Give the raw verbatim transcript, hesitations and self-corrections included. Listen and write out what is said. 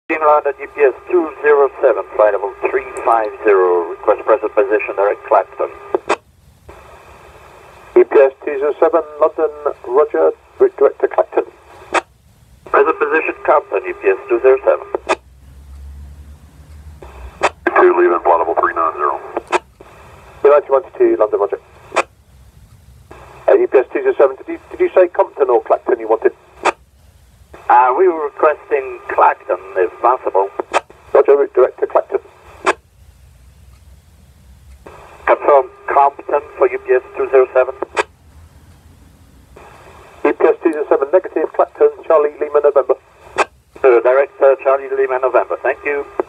London G P S two zero seven, flight level three five zero, request present position, direct Clacton. G P S two zero seven, London, roger, route direct to Clacton. Present position, Compton, G P S two zero seven. two, leaving, flight level three nine zero. United one two, London, roger. Uh, G P S two zero seven, did you, did you say Compton or Clacton you wanted? Uh, we were requesting Clacton, if possible. Roger, route direct to Clacton. Confirm Compton for U P S two zero seven. U P S two zero seven, negative, Clacton, Charlie, Lima, November. Uh, direct uh, Charlie Lima, November. Thank you.